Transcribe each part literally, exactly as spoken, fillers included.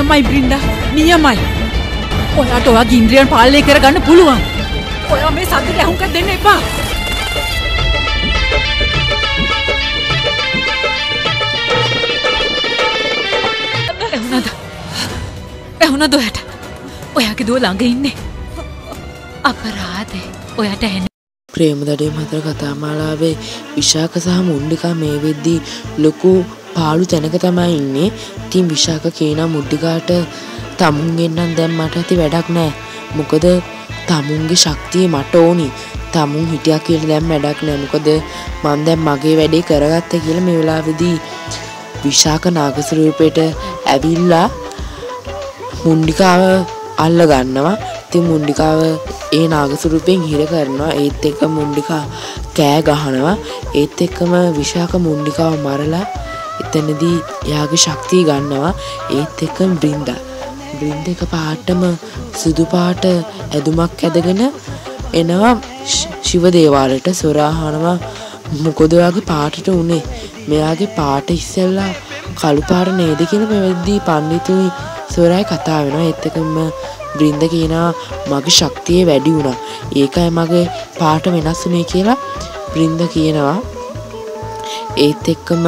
නියමයි බ්‍රින්දා නියමයි. ඔයාට ඔයාගේ ඉන්ද්‍රියන් පාලනය කරගන්න පුළුවන්. ඔයා මේ සද්දට අහුම්කම් දෙන්න එපා. එහුණාද? එහුණාද ඔයාට? ඔයාගේ දුව ළඟ ඉන්නේ. අපරාධේ. ඔයාට ඇහෙන්නේ ප්‍රේමදඩේ මතර කතා මාලාවේ විශාක සහ මුණ්ඩිකා මේ වෙද්දී ලොකු පාළු තැනක තමයි ඉන්නේ. ඉතින් විශාක කියන මුණ්ඩිකාට තමුන්ගෙන් නම් දැන් මට ඇති වැඩක් නැහැ. මොකද තමුන්ගේ ශක්තිය මට ඕනි. තමුන් හිටියා කියලා දැන් වැඩක් නැහැ. මොකද මම දැන් මගේ වැඩේ කරගත්තා කියලා මේ වෙලාවේදී විශාක නාගස්වරූපයට ඇවිල්ලා මුණ්ඩිකාව අල්ල ගන්නවා. ඉතින් මුණ්ඩිකාව ඒ නාගස්වරූපයෙන් හිර කරනවා. ඒත් එක්ක මුණ්ඩිකා කෑ ගහනවා. ඒත් එක්කම විශාක මුණ්ඩිකාව මරලා එතනදී එයාගේ ශක්තිය ගන්නවා. ඒත් එක්කම බ්‍රින්දා බ්‍රින්ද එක පාටම සුදු පාට ඇදුමක් ඇදගෙන එනවා ශිව දේවාලයට. සොරාහනවා මොකද ඔයාගේ පාටට උනේ? මෙයාගේ පාට ඉස්සෙල්ලා කළු පාට නේද කියලා මේ වෙද්දී පඬිතුයි සොරායි කතා වෙනවා. ඒත් එක්කම බ්‍රින්ද කියනවා මගේ ශක්තිය වැඩි වුණා. ඒකයි මගේ පාට වෙනස් වුනේ කියලා බ්‍රින්ද කියනවා. ඒත් එක්කම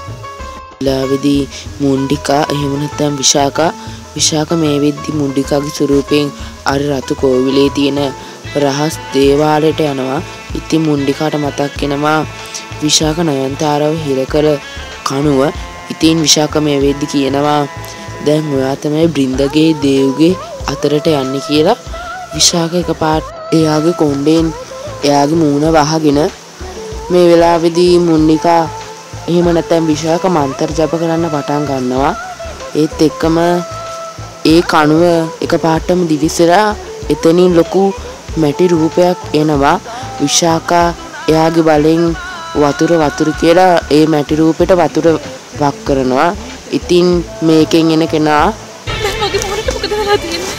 ලාවේදී මුණ්ඩිකා එහෙම නැත්නම් විශාකා විශාක මේ වෙද්දී මුණ්ඩිකාගේ ස්වරූපයෙන් අර රතු කෝවිලේ තියෙන රහස් දේවාලයට යනවා. ඉතින් මුණ්ඩිකාට මතක් වෙනවා විශාක නයන්තාරව හිර කළ කණුව. ඉතින් විශාක මේ වෙද්දී කියනවා දැන් ඔයා තමයි බ්‍රින්දගේ දේව්ගේ අතරට යන්නේ කියලා. විශාක එකපාරට එයාගේ කොණ්ඩෙන් එයාගේ මූණ වහගෙන මේ වෙලාවේදී මුණ්ඩිකා එහෙම නැත්නම් විශාක මන්ත්‍ර ජප කරන්න පටන් ගන්නවා. ඒත් එක්කම ඒ කණුව එකපාරටම දිවිසලා එතනින් ලොකු මැටි රූපයක් එනවා. විශාකා එයාගේ බලෙන් වතුර වතුර කියලා ඒ මැටි රූපෙට වතුර වක් කරනවා. ඉතින් මේකෙන් එන කෙනා මගේ මොනට මොකද වෙලා තියෙන්නේ?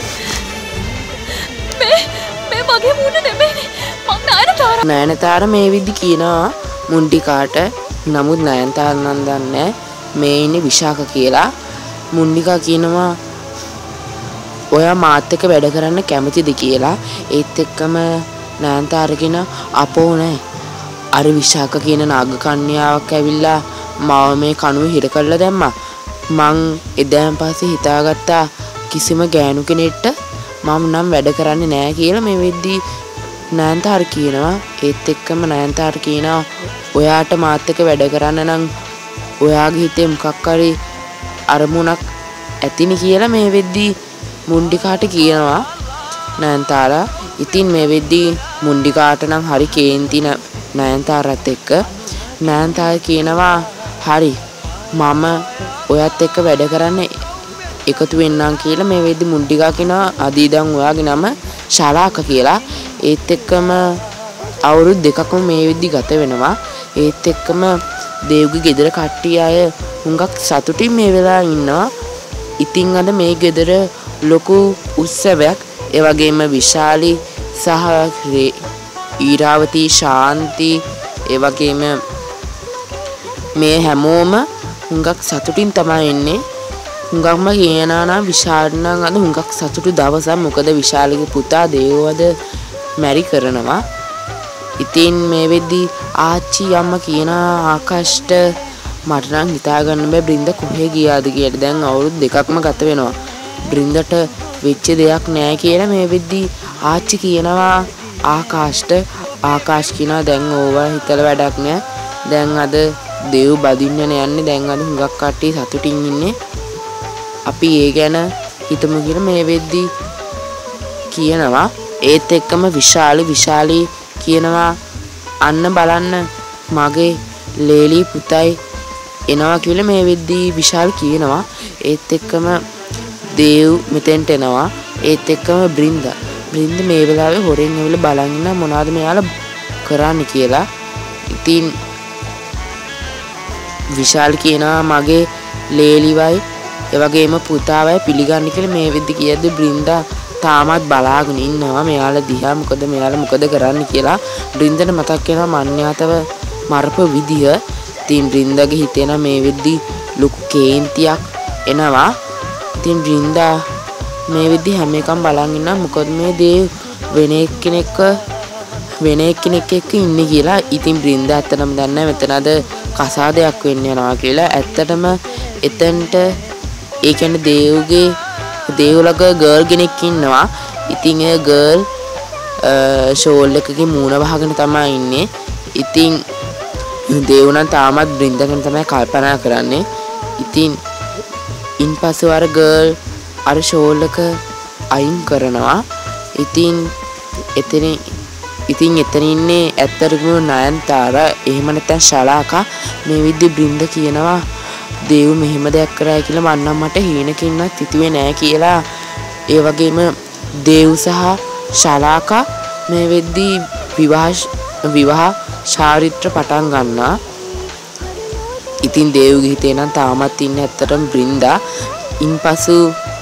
මේ මේ මගේ මොන නෙමෙයි. මං නයනතාර. නයනතාර මේ විදි කියනවා මුණ්ඩිකාට. නමුත් නයනතාර නම් දන්නේ මේ ඉන්නේ විශාක කියලා. මුණ්ඩිකා කියනවා ඔයා මාත් එක්ක වැඩ කරන්න කැමතිද කියලා. ඒත් එක්කම නයනතාර කියන අපෝ නෑ. අර විශාක කියන නාග කන්‍යාවක් ඇවිල්ලා මාව මේ කණුවේ හිර කරලා දැම්මා. මං එදාන් පස්සේ හිතාගත්තා කිසිම ගෑනු කෙනෙක්ට මම නම් වැඩ කරන්නේ නෑ කියලා මේ වෙද්දී නයනතාර කියනවා. ඒත් එක්කම නයනතාර කියනවා ඔයාට මාත් එක්ක වැඩ කරන්න නම් ඔයාගේ හිතේ මොකක් හරි අරමුණක් ඇතිනේ කියලා මේ වෙද්දී මුණ්ඩිකාට කියනවා නයනතාරා. ඉතින් මේ වෙද්දී මුණ්ඩිකාට නම් හරි කේන්ති නයනතාරත් එක්ක. නයනතාර කියනවා හරි මම ඔයත් එක්ක වැඩ කරන්න එකතු වෙන්නම් කියලා. මේ වෙද්දී මුණ්ඩිකා කියනවා අදීදන් ඔයාගේ නම ශාලාක කියලා. ඒත් එක්කම අවුරුදු දෙකක්ම මේ වෙද්දී ගත වෙනවා. ඒත් එක්කම දේව්ගේ ගෙදර කට්ටිය අය හුඟක් සතුටින් මේ වෙලාව ඉන්නවා. ඉතින් අද මේ ගෙදර ලොකු උත්සවයක්. ඒ වගේම විශාලි සහ ඊරාවතී ශාන්ති ඒ වගේම මේ හැමෝම හුඟක් සතුටින් තමයි ඉන්නේ. හුඟක්ම කියනවා නම් විශාල නම් අද හුඟක් සතුටු දවසක්. මොකද විශාලගේ පුතා දේවවද මැරි කරනවා. ඉතින් මේ වෙද්දී ආච්චි අම්මා කියන ආකාෂ්ට මට නම් හිතා ගන්න බෑ බ්‍රින්ද කොහෙ ගියාද කියලා. දැන් අවුරුදු දෙකක්ම ගත වෙනවා. බ්‍රින්දට වෙච්ච දෙයක් නෑ කියලා මේ වෙද්දී ආච්චි කියනවා ආකාෂ්ට. ආකාෂ් කියනවා දැන් ඕවා හිතලා වැඩක් නෑ. දැන් අද දේව් බදින්නනේ යන්නේ. දැන් අද හුඟක් කට්ටිය සතුටින් ඉන්නේ. අපි ඒ ගැන හිතමු කියලා මේ වෙද්දී කියනවා. ඒත් එක්කම විශාලි විශාලි කියනවා අන්න බලන්න මගේ ලේලි පුතයි එනවා කියලා මේ වෙද්දී විශාල් කියනවා. ඒත් එක්කම දේව් මෙතෙන්ට එනවා. ඒත් එක්කම බ්‍රින්ද බ්‍රින්ද මේ වෙලාවේ හොරෙන් ඇවිල්ලා බලන් ඉන්න මොනවද මෙයාලා කරන්නේ කියලා. ඉතින් විශාල් කියනවා මගේ ලේලිවයි ඒ වගේම පුතාවයි පිළිගන්න කියලා මේ වෙද්දී කියද්දි බ්‍රින්දා තාමත් බලාගෙන ඉන්නවා මෙයාලා දිහා. මොකද මෙයාලා මොකද කරන්නේ කියලා බ්‍රින්දට මතක් වෙනවා මන්්‍යාතව මරප විදිය. ඉතින් බ්‍රින්දගේ හිතේන මේ වෙද්දී ලොකු කේන්තියක් එනවා. ඉතින් බ්‍රින්දා මේ විදිහ හැම එකම බලන් ඉන්නවා මොකද මේ දේව් වෙන එක්කෙනෙක්ව වෙන එක්කෙනෙක් එක්ක ඉන්නේ කියලා. ඉතින් බ්‍රින්දා ඇත්තටම දන්නේ නැහැ මෙතන අද කසාදයක් වෙන්න යනවා කියලා. ඇත්තටම එතනට ඒ කියන්නේ දේව්ගේ දේව්ලක ගර්ල් කෙනෙක් ඉන්නවා. ඉතින් ඒ ගර්ල් ෂෝල් එකකින් මූණ වහගෙන තමයි ඉන්නේ. ඉතින් දේව් නම් තාමත් බ්‍රින්දා ගැන තමයි කල්පනා කරන්නේ. ඉතින් ඉන්පස්සේ අර ගර්ල් අර ෂෝල් එක අයින් කරනවා. ඉතින් එතන ඉතින් එතන ඉන්නේ ඇත්තටම නයන්තාරා එහෙම නැත්නම් ශලාකා. මේ විදිහ බ්‍රින්දා කියනවා දේව් මෙහෙම දෙයක් කරයි කියලා මන්නම් මට හීනකින්වත් හිතුවේ නෑ කියලා. ඒ වගේම දේව් සහ ශලාකා මේ වෙද්දී විවාහ විවාහ චාරිත්‍ර පටන් ගන්නවා. ඉතින් දේව්ගේ හිතේ නම් තාමත් ඉන්නේ ඇත්තටම බ්‍රින්දා. ඉන්පසු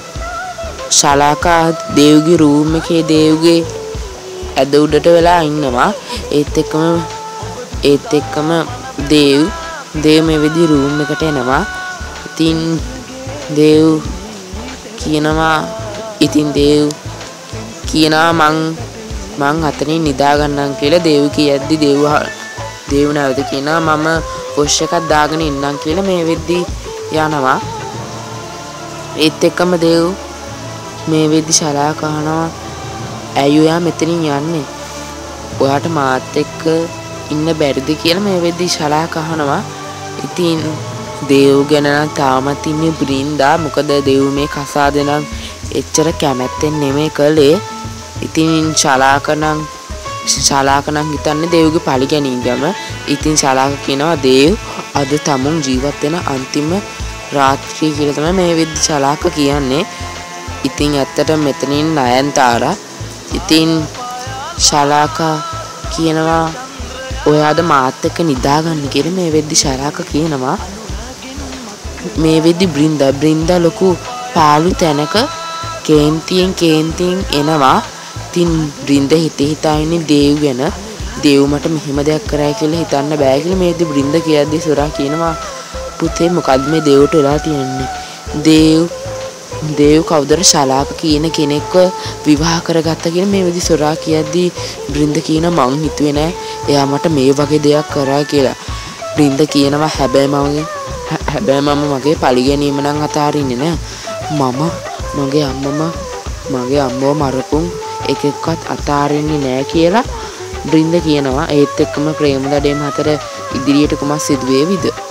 ශලාකා දේව්ගේ රූම් එකේ දේව්ගේ ඇද උඩට වෙලා ඉන්නවා. ඒත් එක්කම ඒත් එක්කම දේව් දේව් මේ විදිහ රූම් එකට එනවා. ඉතින් දේව් කියනවා ඉතින් දේව් කියනවා මං මං අතනින් නිදා ගන්නම් කියලා. දේව් කියද්දි දේව් දේව් නැවත කියනවා මම වොෂ් එකක් දාගෙන ඉන්නම් කියලා මේ වෙද්දි යනවා. ඒත් එක්කම දේව් මේ වෙද්දි ශලාකා කහනවා ඇයි ඔයා මෙතනින් යන්නේ? ඔයාට මාත් එක්ක ඉන්න බැරිද කියලා මේ වෙද්දි ශලාකා කහනවා. ඉතින් දේව් ගැන නම් තාමත් ඉන්නේ බ්‍රින්දා. මොකද දේව් මේ කසාදේ නම් එච්චර කැමැත්තෙන් නෙමෙයි කළේ. ඉතින් ශලාකා නම් ශලාකා නම් හිතන්නේ දේව්ගේ පලි ගැනීමම. ඉතින් ශලාකා කියනවා දේව් අද තමුන් ජීවත් වෙන අන්තිම රාත්‍රිය කියලා තමයි මේ වෙද්දි ශලාකා කියන්නේ. ඉතින් ඇත්තටම මෙතනින් නයන්තාරා ඉතින් ශලාකා කියනවා ඔයාද මාත් එක්ක නිදාගන්න කියලා මේ වෙද්දි ශලාකා කියනවා. මේ වෙද්දි බ්‍රින්දා බ්‍රින්දා ලොකු පාළු තැනක කේන්තියෙන් කේන්තියෙන් එනවා. ඉතින් බ්‍රින්දා හිතේ හිතා ඉන්නේ දේව් ගැන. දේව් මට මෙහෙම දෙයක් කරයි කියලා හිතන්න බෑ කියලා මේ වෙද්දි බ්‍රින්දා කියද්දි සොරා කියනවා පුතේ මොකද්ද මේ දේව්ට වෙලා තියෙන්නේ? දේව් දේව් කවුදර ශලාකා කියන කෙනෙක්ව විවාහ කරගත්තා කියලා මේ වෙද්දි සොරා කියද්දි බ්‍රින්දා කියනවා මං හිතුවේ නෑ එයා මට මේ වගේ දෙයක් කරා කියලා. බ්‍රින්දා කියනවා හැබැයි මම හැබැයි මම මගේ පලි ගැනීම නම් අතාරින්නේ නෑ. මම මගේ අම්මම මගේ අම්මව මරපුන් එකෙක්වත් අතාරින්නේ නෑ කියලා බ්‍රින්දා කියනවා. ඒත් එක්කම ප්‍රේම දඩේම අතර ඉදිරියට කොමස් සිදු වේවිද?